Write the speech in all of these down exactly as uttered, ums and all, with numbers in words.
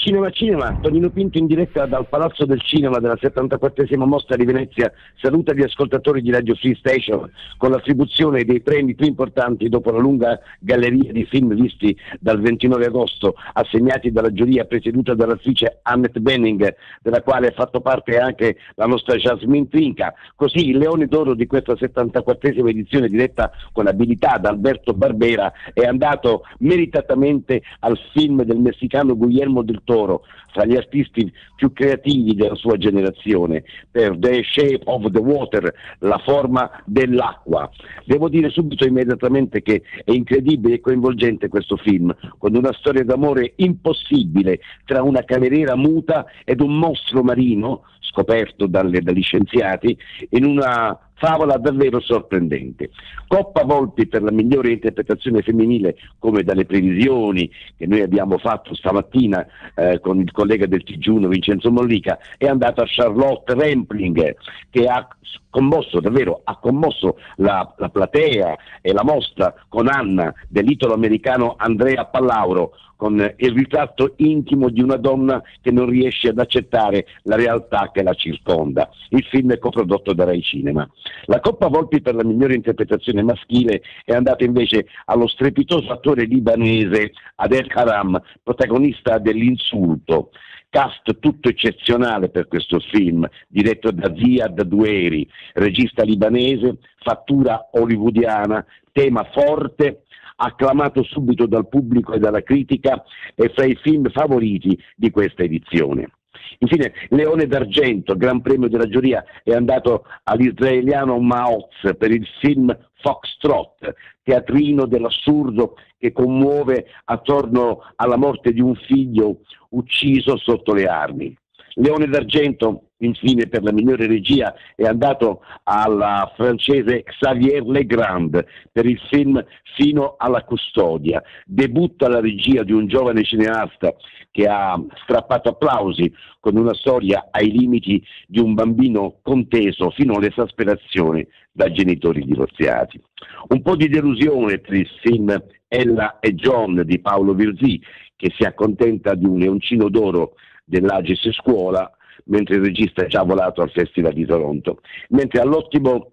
Cinema Cinema, Tonino Pinto in diretta dal Palazzo del Cinema della settantaquattresima Mostra di Venezia saluta gli ascoltatori di Radio Free Station con l'attribuzione dei premi più importanti dopo la lunga galleria di film visti dal ventinove agosto, assegnati dalla giuria presieduta dall'attrice Annette Bening, della quale ha fatto parte anche la nostra Jasmine Trinca. Così il Leone d'Oro di questa settantaquattresima edizione, diretta con abilità da Alberto Barbera, è andato meritatamente al film del messicano Guillermo del Toro, fra gli artisti più creativi della sua generazione, per The Shape of the Water, la forma dell'acqua. Devo dire subito immediatamente che è incredibile e coinvolgente questo film, con una storia d'amore impossibile tra una cameriera muta ed un mostro marino scoperto dalle, dagli scienziati, in una favola davvero sorprendente. Coppa Volpi per la migliore interpretazione femminile, come dalle previsioni che noi abbiamo fatto stamattina eh, con il collega del T G uno Vincenzo Mollica, è andata a Charlotte Rampling, che ha commosso, davvero ha commosso la, la platea e la mostra con Anna dell'italo-americano Andrea Pallauro, con il ritratto intimo di una donna che non riesce ad accettare la realtà che la circonda. Il film è coprodotto da Rai Cinema. La Coppa Volpi per la migliore interpretazione maschile è andata invece allo strepitoso attore libanese Adel Karam, protagonista dell'Insulto. Cast tutto eccezionale per questo film, diretto da Ziad Dueri, regista libanese, fattura hollywoodiana, tema forte, acclamato subito dal pubblico e dalla critica, e fra i film favoriti di questa edizione. Infine, Leone d'Argento, Gran Premio della giuria, è andato all'israeliano Maoz per il film Foxtrot, teatrino dell'assurdo che commuove attorno alla morte di un figlio ucciso sotto le armi. Leone d'Argento, infine, per la migliore regia è andato alla francese Xavier Legrand per il film Fino alla custodia, debutta alla regia di un giovane cineasta che ha strappato applausi con una storia ai limiti di un bambino conteso fino all'esasperazione da genitori divorziati. Un po' di delusione per il film Ella e John di Paolo Virzì, che si accontenta di un leoncino d'oro dell'Agis Scuola, mentre il regista è già volato al Festival di Toronto. Mentre all'ottimo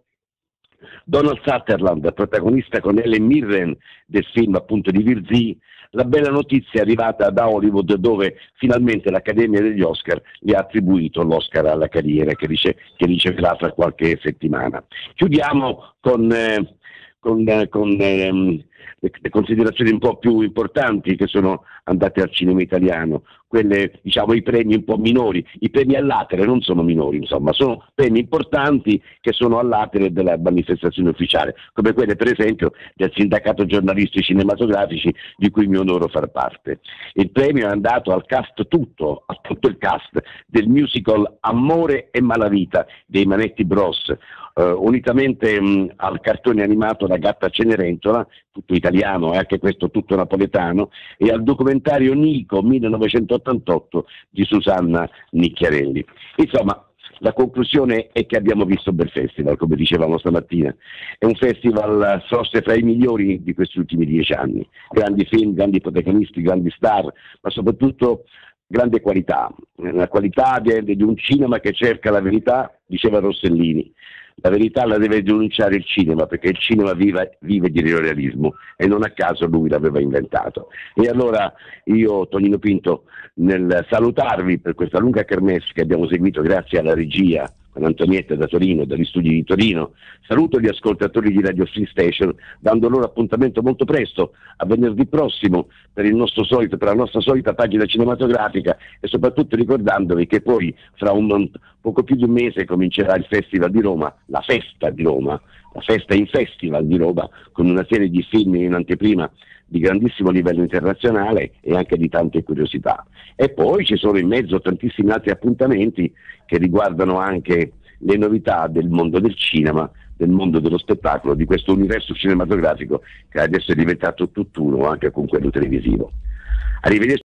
Donald Sutherland, protagonista con Helen Mirren del film appunto di Virzì, la bella notizia è arrivata da Hollywood, dove finalmente l'Accademia degli Oscar gli ha attribuito l'Oscar alla carriera, che, dice, che riceverà tra qualche settimana. Chiudiamo con... Eh, con, eh, con ehm, le, le considerazioni un po' più importanti che sono andate al cinema italiano, quelle, diciamo, i premi un po' minori, i premi all'atere non sono minori, insomma, sono premi importanti che sono all'atere della manifestazione ufficiale, come quelle per esempio del Sindacato Giornalisti Cinematografici, di cui mi onoro far parte. Il premio è andato al cast tutto, a tutto il cast del musical Amore e Malavita dei Manetti Bros, Uh, unitamente mh, al cartone animato La gatta Cenerentola, tutto italiano e anche questo tutto napoletano, e al documentario Nico millenovecentottantotto di Susanna Nicchiarelli. Insomma, la conclusione è che abbiamo visto un bel festival, come dicevamo stamattina. È un festival forse fra i migliori di questi ultimi dieci anni. Grandi film, grandi protagonisti, grandi star, ma soprattutto grande qualità. La qualità di, di un cinema che cerca la verità, diceva Rossellini. La verità la deve denunciare il cinema, perché il cinema vive, vive di neorealismo, e non a caso lui l'aveva inventato. E allora io, Tonino Pinto, nel salutarvi per questa lunga kermesse che abbiamo seguito grazie alla regia con Antonietta da Torino, dagli studi di Torino, saluto gli ascoltatori di Radio Free Station, dando loro appuntamento molto presto, a venerdì prossimo, per il nostro solito, per la nostra solita pagina cinematografica, e soprattutto ricordandovi che poi fra un poco più di un mese comincerà il Festival di Roma, la festa di Roma, la festa in Festival di Roma, con una serie di film in anteprima di grandissimo livello internazionale e anche di tante curiosità. E poi ci sono in mezzo tantissimi altri appuntamenti che riguardano anche le novità del mondo del cinema, del mondo dello spettacolo, di questo universo cinematografico che adesso è diventato tutt'uno anche con quello televisivo. Arrivederci.